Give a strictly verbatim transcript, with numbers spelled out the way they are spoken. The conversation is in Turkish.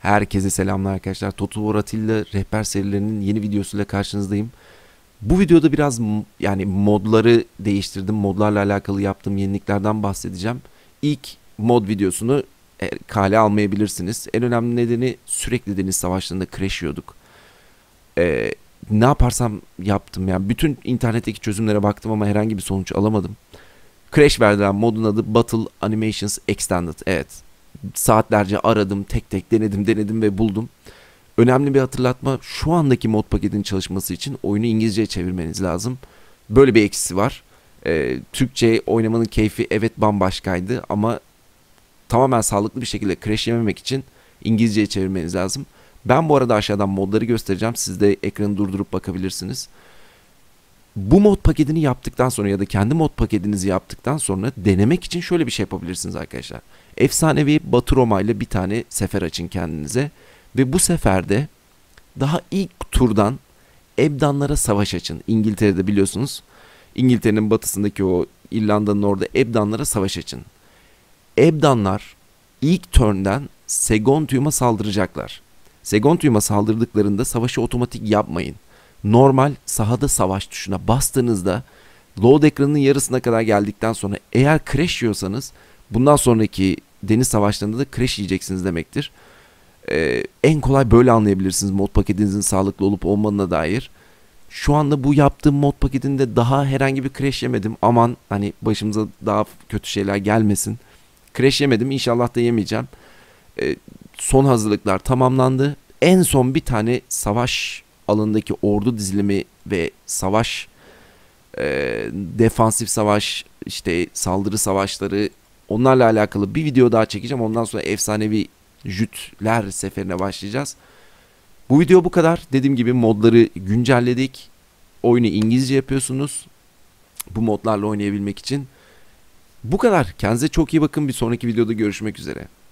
Herkese selamlar arkadaşlar. Total War Attila rehber serilerinin yeni videosuyla karşınızdayım. Bu videoda biraz yani modları değiştirdim. Modlarla alakalı yaptığım yeniliklerden bahsedeceğim. İlk mod videosunu e, kale almayabilirsiniz. En önemli nedeni sürekli deniz savaşlarında crash yiyorduk. Ee, ne yaparsam yaptım yani. Bütün internetteki çözümlere baktım ama herhangi bir sonuç alamadım. Crash verdiren modun adı Battle Animations Extended. Evet. Saatlerce aradım, tek tek denedim, denedim ve buldum. Önemli bir hatırlatma, şu andaki mod paketinin çalışması için oyunu İngilizceye çevirmeniz lazım. Böyle bir eksisi var. Ee, Türkçe oynamanın keyfi evet bambaşkaydı ama tamamen sağlıklı bir şekilde crash yememek için İngilizceye çevirmeniz lazım. Ben bu arada aşağıdan modları göstereceğim. Siz de ekranı durdurup bakabilirsiniz. Bu mod paketini yaptıktan sonra ya da kendi mod paketinizi yaptıktan sonra denemek için şöyle bir şey yapabilirsiniz arkadaşlar. Efsanevi Batı Roma ile bir tane sefer açın kendinize. Ve bu seferde daha ilk turdan Ebdanlara savaş açın. İngiltere'de biliyorsunuz. İngiltere'nin batısındaki o İrlanda'nın orada Ebdanlara savaş açın. Ebdanlar ilk turn'den Segontium'a saldıracaklar. Segontium'a saldırdıklarında savaşı otomatik yapmayın. Normal sahada savaş tuşuna bastığınızda load ekranının yarısına kadar geldikten sonra eğer crash yiyorsanız bundan sonraki deniz savaşlarında da crash yiyeceksiniz demektir. Ee, en kolay böyle anlayabilirsiniz mod paketinizin sağlıklı olup olmadığına dair. Şu anda bu yaptığım mod paketinde daha herhangi bir crash yemedim. Aman hani başımıza daha kötü şeyler gelmesin. Crash yemedim, inşallah da yemeyeceğim. Ee, son hazırlıklar tamamlandı. En son bir tane savaş alanındaki ordu dizilimi ve savaş e, defansif savaş, işte saldırı savaşları, onlarla alakalı bir video daha çekeceğim. Ondan sonra efsanevi Jütler seferine başlayacağız. Bu video bu kadar. Dediğim gibi modları güncelledik. Oyunu İngilizce yapıyorsunuz. Bu modlarla oynayabilmek için. Bu kadar. Kendinize çok iyi bakın. Bir sonraki videoda görüşmek üzere.